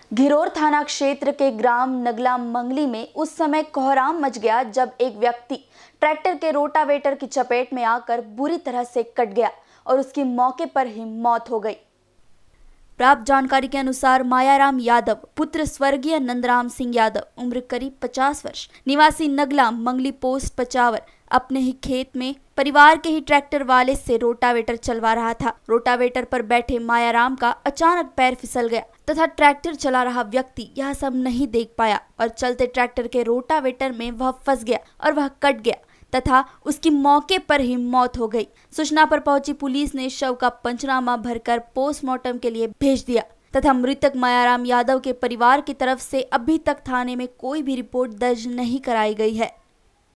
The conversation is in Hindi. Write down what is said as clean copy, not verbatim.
घिरोर थाना क्षेत्र के ग्राम नगला मंगली में उस समय कोहराम मच गया जब एक व्यक्ति ट्रैक्टर के रोटावेटर की चपेट में आकर बुरी तरह से कट गया और उसकी मौके पर ही मौत हो गई। प्राप्त जानकारी के अनुसार मायाराम यादव पुत्र स्वर्गीय नंदराम सिंह यादव उम्र करीब 50 वर्ष निवासी नगला मंगली पोस्ट पचावर अपने ही खेत में परिवार के ही ट्रैक्टर वाले से रोटावेटर चलवा रहा था। रोटावेटर पर बैठे मायाराम का अचानक पैर फिसल गया तथा ट्रैक्टर चला रहा व्यक्ति यह सब नहीं देख पाया और चलते ट्रैक्टर के रोटावेटर में वह फंस गया और वह कट गया तथा उसकी मौके पर ही मौत हो गई। सूचना पर पहुंची पुलिस ने शव का पंचनामा भरकर पोस्टमार्टम के लिए भेज दिया तथा मृतक मायाराम यादव के परिवार की तरफ से अभी तक थाने में कोई भी रिपोर्ट दर्ज नहीं कराई गई है।